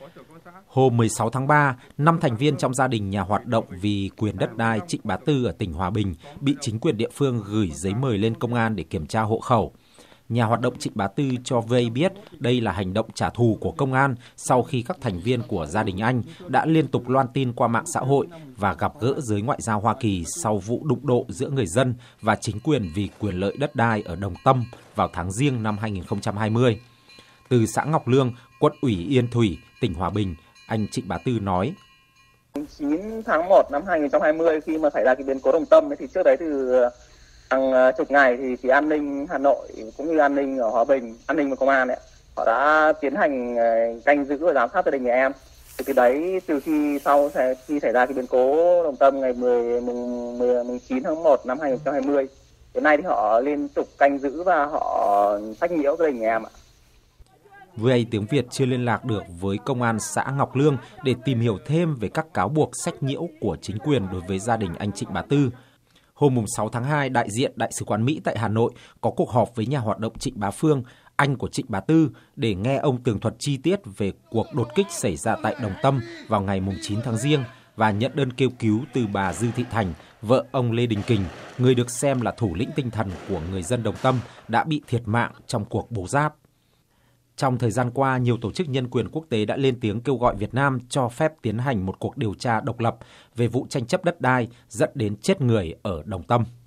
Hôm 16 tháng 3, 5 thành viên trong gia đình nhà hoạt động vì quyền đất đai Trịnh Bá Tư ở tỉnh Hòa Bình bị chính quyền địa phương gửi giấy mời lên công an để kiểm tra hộ khẩu. Nhà hoạt động Trịnh Bá Tư cho VA biết đây là hành động trả thù của công an sau khi các thành viên của gia đình anh đã liên tục loan tin qua mạng xã hội và gặp gỡ giới ngoại giao Hoa Kỳ sau vụ đụng độ giữa người dân và chính quyền vì quyền lợi đất đai ở Đồng Tâm vào tháng Giêng năm 2020. Từ xã Ngọc Lương, quận ủy Yên Thủy, tỉnh Hòa Bình, anh Trịnh Bá Tư nói: 9 tháng 1 năm 2020 khi mà xảy ra cái biến cố Đồng Tâm thì trước đấy từ hàng chục ngày thì phía an ninh Hà Nội cũng như an ninh ở Hòa Bình, an ninh và công an ấy, họ đã tiến hành canh giữ và giám sát gia đình nhà em. Từ đấy, từ khi xảy ra cái biến cố Đồng Tâm ngày 19 tháng 1 năm 2020, đến nay thì họ liên tục canh giữ và họ sách nhiễu gia đình nhà em ạ. VA tiếng Việt chưa liên lạc được với công an xã Ngọc Lương để tìm hiểu thêm về các cáo buộc sách nhiễu của chính quyền đối với gia đình anh Trịnh Bá Tư. Hôm 6 tháng 2, đại diện Đại sứ quán Mỹ tại Hà Nội có cuộc họp với nhà hoạt động Trịnh Bá Phương, anh của Trịnh Bá Tư, để nghe ông tường thuật chi tiết về cuộc đột kích xảy ra tại Đồng Tâm vào ngày 9 tháng Giêng và nhận đơn kêu cứu từ bà Dư Thị Thành, vợ ông Lê Đình Kình, người được xem là thủ lĩnh tinh thần của người dân Đồng Tâm đã bị thiệt mạng trong cuộc bố giáp. Trong thời gian qua, nhiều tổ chức nhân quyền quốc tế đã lên tiếng kêu gọi Việt Nam cho phép tiến hành một cuộc điều tra độc lập về vụ tranh chấp đất đai dẫn đến chết người ở Đồng Tâm.